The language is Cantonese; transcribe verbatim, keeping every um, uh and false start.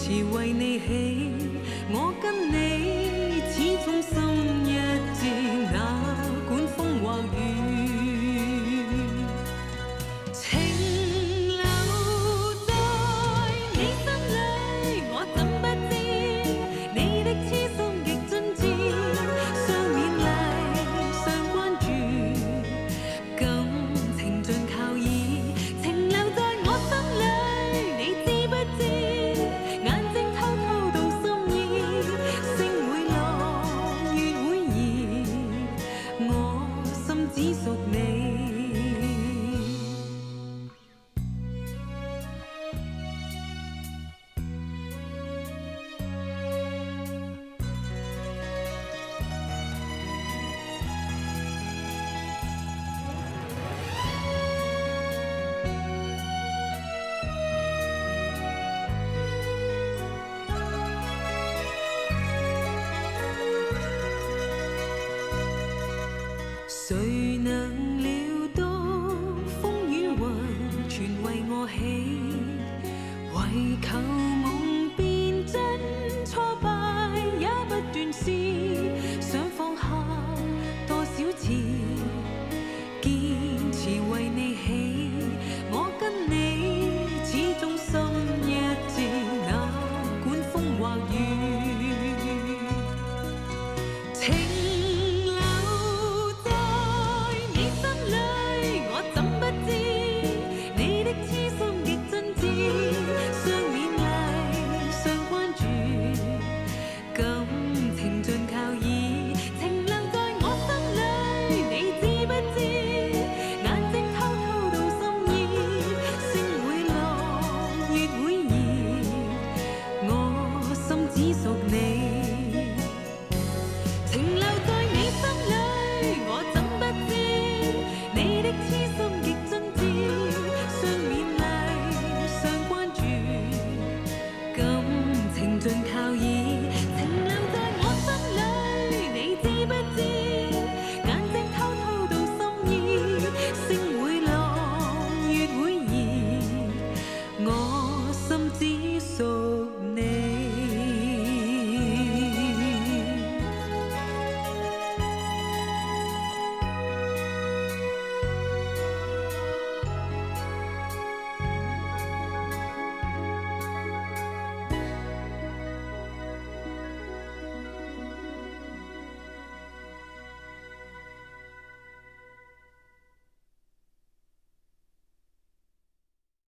是为你起，我跟你始终心一致，哪管风或雨。情留在你心里，我怎不知你的痴心极真挚，雙勉勵，雙關注，感情盡靠意，情留在我心裏，你知不知？眼睛偷偷道心意，星會落，月會移，我心只屬你。谁能